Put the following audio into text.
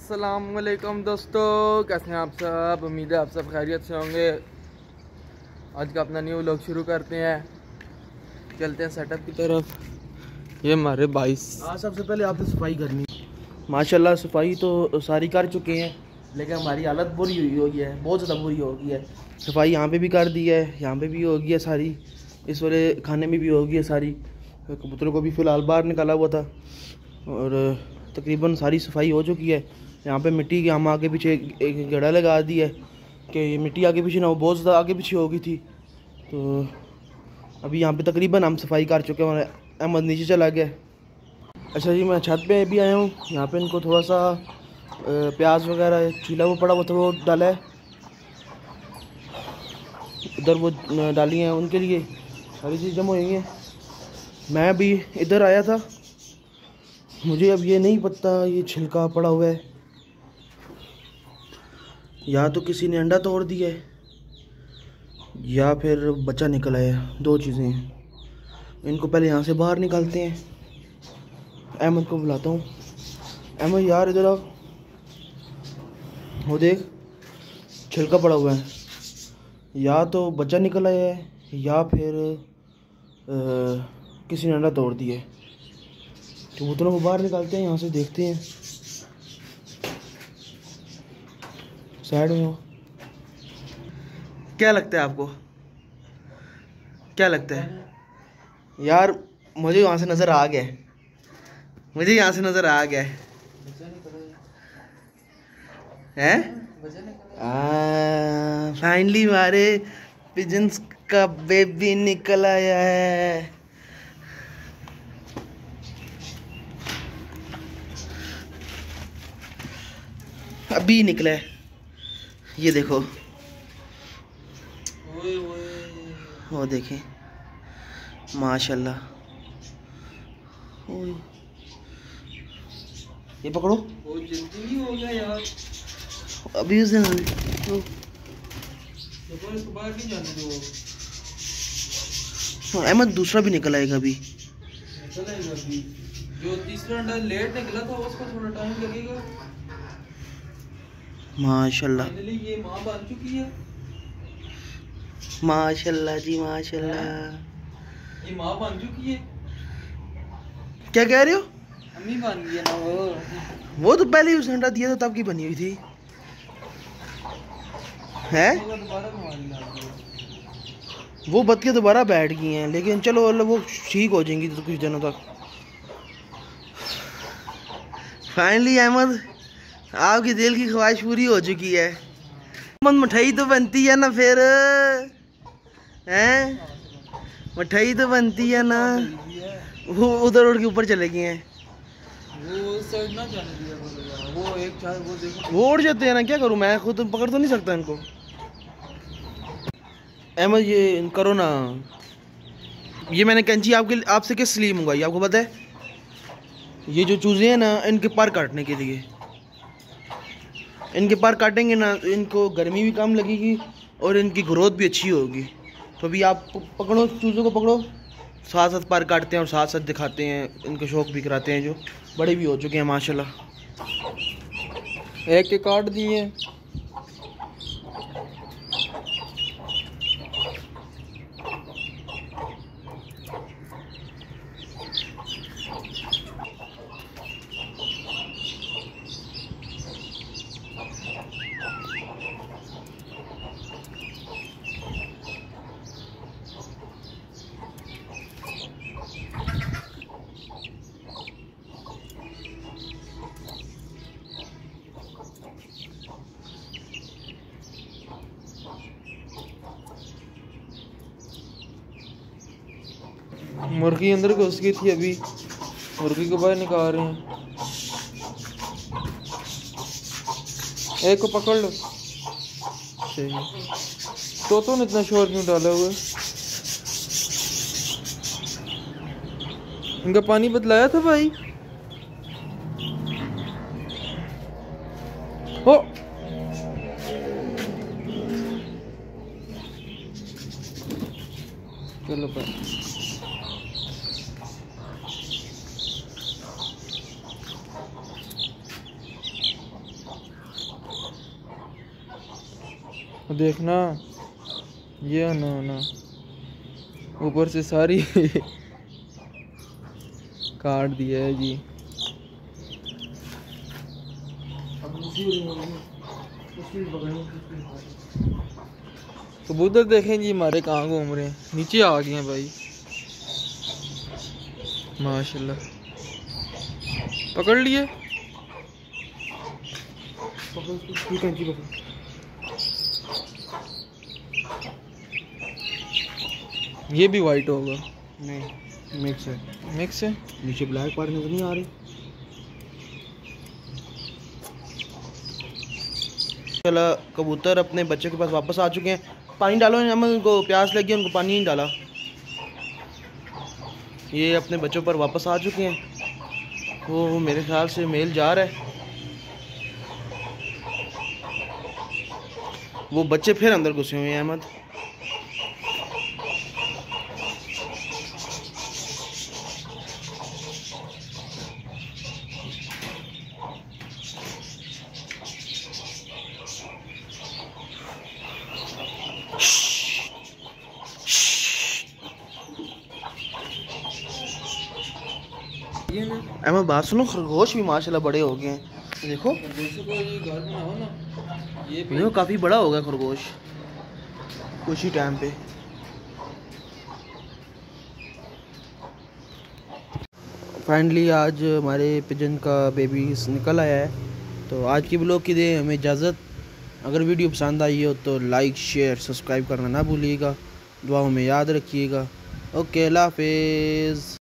अस्सलामुअलैकुम दोस्तों, कैसे हैं आप सब। उम्मीद है आप सब खैरियत से होंगे। आज का अपना न्यू व्लॉग शुरू करते हैं, चलते हैं सेटअप की तरफ। ये हमारे 22 सबसे पहले आपने सफाई करनी। माशाल्लाह सफाई तो सारी कर चुके हैं, लेकिन हमारी हालत बुरी हुई है, बहुत ज़्यादा बुरी हो गई है। सफाई यहाँ पे भी कर दी है, यहाँ पे भी हो गई है सारी, इस वाले खाने में भी हो गई है सारी। कबूतरों को भी फ़िलहाल बाहर निकाला हुआ था और तकरीबन सारी सफाई हो चुकी है। यहाँ पे मिट्टी के हम आगे पीछे एक गड़ा लगा दी है कि ये मिट्टी आगे पीछे ना हो, बहुत ज़्यादा आगे पीछे हो गई थी। तो अभी यहाँ पे तकरीबन हम सफाई कर चुके हैं और अहमद नीचे चला गया। अच्छा जी, मैं छत पे भी आया हूँ। यहाँ पे इनको थोड़ा सा प्याज वगैरह छीला वो पड़ा हुआ था, वो डाला है इधर, वो डाली हैं उनके लिए, सारी चीज़ जमा हुई हैं। मैं अभी इधर आया था, मुझे अब ये नहीं पता ये छिलका पड़ा हुआ है या तो किसी ने अंडा तोड़ दिया है या फिर बच्चा निकल आया, दो चीज़ें हैं। इनको पहले यहाँ से बाहर निकालते हैं। अहमद को बुलाता हूँ। अहमद यार इधर आओ, वो देख छिलका पड़ा हुआ है, या तो बच्चा निकल आया है या फिर किसी ने अंडा तोड़ दिया है। कबूतरों को बाहर निकालते हैं, यहाँ से देखते हैं। साइड में हो। क्या लगता है आपको, क्या लगता है यार? मुझे यहाँ से नज़र आ गया, मुझे यहाँ से नज़र आ गया है। फाइनली हमारे पिजन्स का बेबी निकल आया है। अभी निकला है, ये देखो, वो देखें माशाल्लाह। ये पकड़ो, जल्दी नहीं हो गया यार। अभी उसे बाहर नहीं जाने दो। अहमद दूसरा भी निकल आएगा अभी। निकल आएगा अभी। जो तीसरा अंडा लेट निकला था उसको थोड़ा टाइम लगेगा। माशाल्लाह, फाइनली ये माँ बन चुकी है। माशाल्लाह जी माशाल्लाह, ये माँ बन चुकी है। क्या कह रहे हो? अम्मी बन गई है ना वो तो पहले ही उसने अंडा दिया था तब की बनी हुई थी। है दोबारा वो बत्तियाँ दोबारा बैठ गई हैं, लेकिन चलो अल्लाह वो ठीक हो जाएंगी तो कुछ दिनों तक। फाइनली अहमद आपकी दिल की ख्वाहिश पूरी हो चुकी है। अहमद मिठाई तो बनती है ना फिर, हैं? मिठाई तो बनती है ना। वो उधर उड़ के ऊपर चले गए हैं। वो साइड ना जाने दिया करो, वो एक चार वो देखो, वो उड़ जाते हैं ना, क्या करूँ मैं, खुद पकड़ तो नहीं सकता इनको। अहमद ये करो ना, ये मैंने कैंची आपसे किस लिए मंगवाई आपको पता है? ये जो चूज़े हैं ना, इनके पर काटने के लिए। इनके पर काटेंगे ना, इनको गर्मी भी कम लगेगी और इनकी ग्रोथ भी अच्छी होगी। तो अभी आप पकड़ो, चूज़ों को पकड़ो, साथ साथ पर काटते हैं और साथ साथ दिखाते हैं, इनके शौक भी कराते हैं, जो बड़े भी हो चुके हैं माशाल्लाह। एक के काट दिए। मुर्गी अंदर घुस गई थी, अभी मुर्गी को बाहर निकाल रहे हैं। एक को पकड़ लो। तोतों ने इतना शोर क्यों डाला हुआ है? इनका पानी बदलाया था भाई। हो चलो पर देखना ये ना ऊपर से सारी काट दिया है जी। कबूतर देखें जी हमारे कहाँ घूम रहे हैं, नीचे आ गए हैं भाई माशाल्लाह। पकड़ लिए ये भी वाइट होगा? नहीं मिक्स है। मिक्स है। नीचे ब्लैक पार्ट नजर नहीं आ रही। चला कबूतर अपने बच्चे के पास वापस आ चुके हैं। पानी डालो, हम उनको प्यास लगी, उनको पानी नहीं डाला। ये अपने बच्चों पर वापस आ चुके हैं। वो मेरे ख्याल से मेल जा रहा है। वो बच्चे फिर अंदर घुसे हुए हैं अहमद। अहमद बात सुनो, खरगोश भी माशाल्लाह बड़े हो गए हैं। देखो ये काफ़ी बड़ा हो गया खरगोश कुछ ही टाइम पे। फाइनली आज हमारे पिजन का बेबी निकल आया है। तो आज की ब्लॉग की दे हमें इजाज़त। अगर वीडियो पसंद आई हो तो लाइक शेयर सब्सक्राइब करना ना भूलिएगा। दुआओं में याद रखिएगा। ओके, अल्लाह हाफिज़।